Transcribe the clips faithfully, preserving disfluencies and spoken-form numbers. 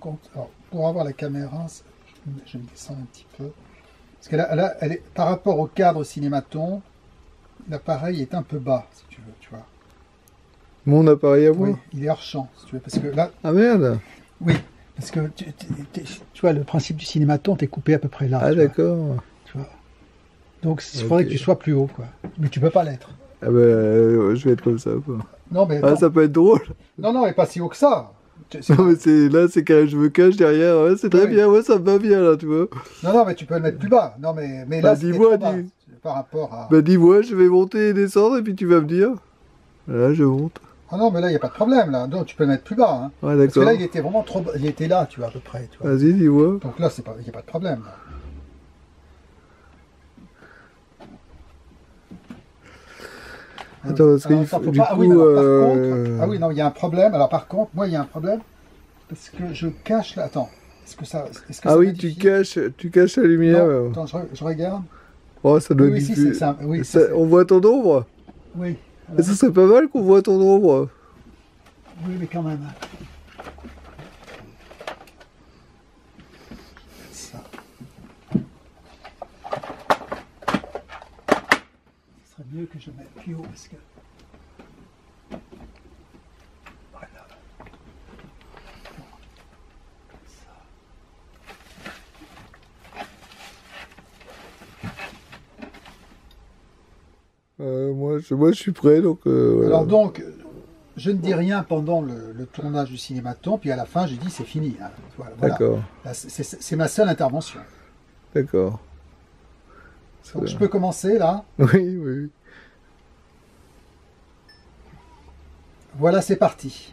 contre, alors, pour avoir la caméra, je vais descendre un petit peu. Parce que là, là elle est, par rapport au cadre cinématon, l'appareil est un peu bas, si tu veux, tu vois. Mon appareil à moi? Oui, il est hors champ, si tu veux, parce que là... Ah merde! Oui, parce que tu, tu, tu vois, le principe du cinématon, t'es coupé à peu près là. Ah d'accord. Tu vois. Donc il Ok. faudrait que tu sois plus haut, quoi. Mais tu peux pas l'être. Ah bah, euh, je vais être comme ça, quoi. Non, mais Ah, attends. ça peut être drôle. Non, non, mais pas si haut que ça. Non, mais c'est, là, c'est quand je me cache derrière. Ouais, c'est très Oui. bien, ouais, ça me va bien, là, tu vois. Non, non, mais tu peux le mettre plus bas. Non, mais, mais Bah, là, c'était dis-moi, trop bas. dis... Par rapport à... bah, dis-moi, je vais monter et descendre, et puis tu vas me dire. Là, je monte. Ah non, mais là, il n'y a pas de problème, là. Non, tu peux le mettre plus bas. Hein. Ouais, Parce que là, d'accord. il était vraiment trop bas. Il était là, tu vois, à peu près. Tu vois. Vas-y, dis-moi. Donc là, il n'y a pas de problème. Là. Attends, parce que Alors, il faut, attends, du pas... coup... Ah oui, mais alors, par euh... contre... Ah oui, non, il y a un problème. Alors, par contre, moi, il y a un problème. Parce que je cache là. Attends. Est-ce que ça. Est-ce que Ah ça oui, tu modifie? caches, tu caches la lumière. Non, euh. attends, je, je regarde. Oh, ça doit Oui, oui, si, c'est diffuser. ça. Oui, Ça- ça, c'est- on voit ton ombre. oui. Et Alors, ça serait pas mal qu'on voit ton ombre. oui, mais quand même. Ça. Ce serait mieux que je mette plus haut parce que. Voilà. Ça. Euh, moi, je, moi, je suis prêt, donc... euh, voilà. Alors donc, je ne dis rien pendant le, le tournage du cinématon, puis à la fin, je dis c'est fini. Hein. Voilà. Voilà. D'accord, Là, c'est- C'est c'est ma seule intervention. d'accord. Donc je peux commencer là. Oui, oui, oui. Voilà, c'est parti.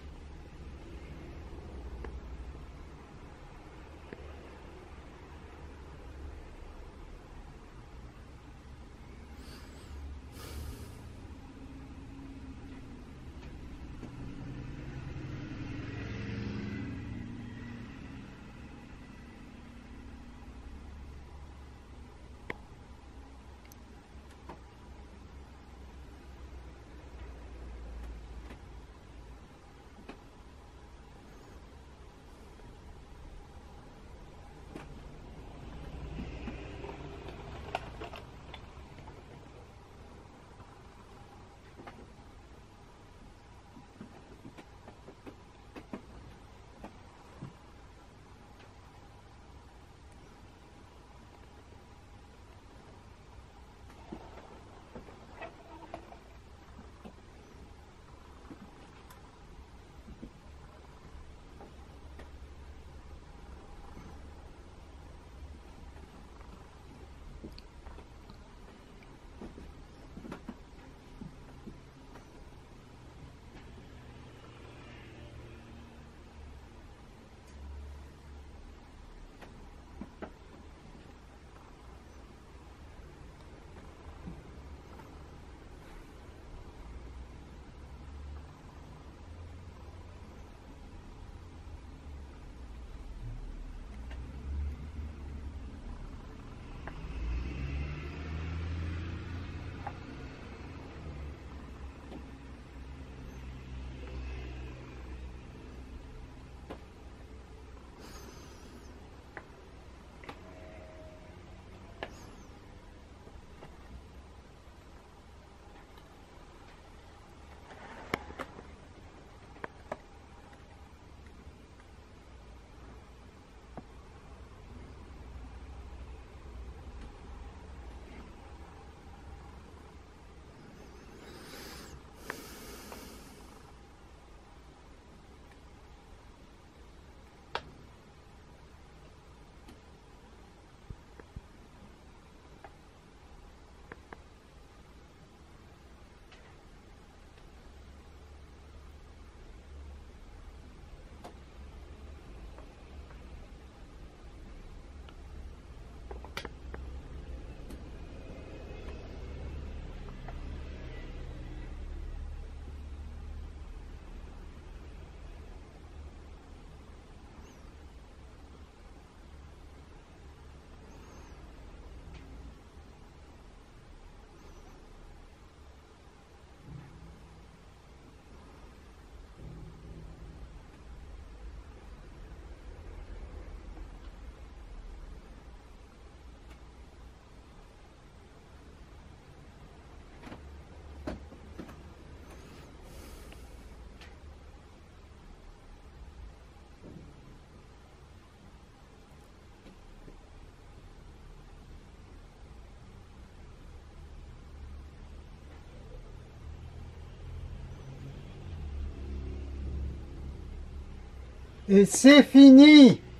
Et c'est fini!